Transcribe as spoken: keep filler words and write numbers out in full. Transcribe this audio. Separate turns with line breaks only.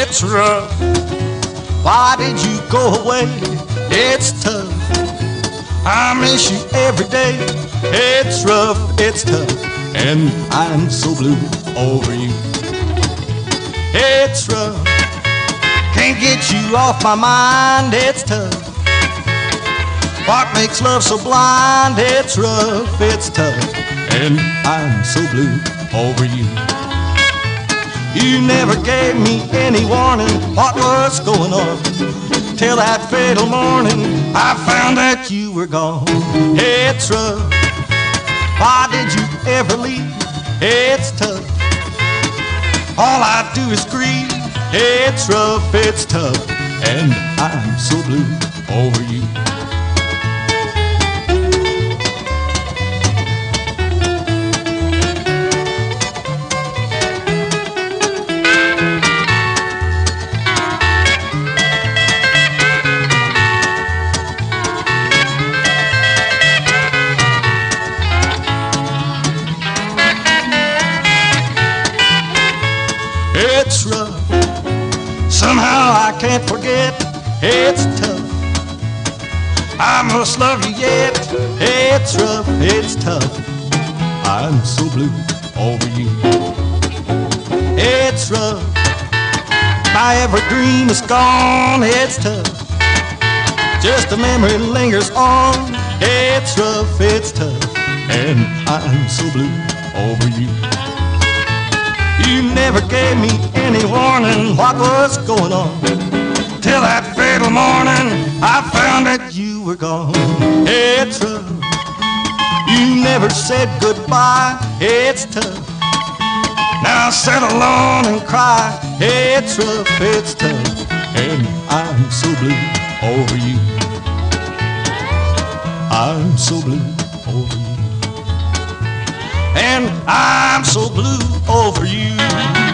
It's rough. Why did you go away? It's tough. I miss you every day. It's rough, it's tough, and I'm so blue over you. It's rough. Can't get you off my mind. It's tough. What makes love so blind? It's rough, it's tough, and I'm so blue over you. You never gave me any warning what was going on, till that fatal morning I found that you were gone. It's rough. Why did you ever leave? It's tough. All I do is grieve. It's rough, it's tough, and I'm so blue over you. It's rough. Somehow I can't forget. It's tough. I must love you yet. It's rough, it's tough. I'm so blue over you. It's rough. My every dream is gone. It's tough. Just a memory lingers on. It's rough, it's tough, and I'm so blue over you. You never gave me any warning what was going on, till that fatal morning I found that you were gone. It's rough. You never said goodbye. It's tough. Now I sit alone and cry. It's rough, it's tough, and I'm so blue over you. I'm so blue over you. And I'm so blue over you.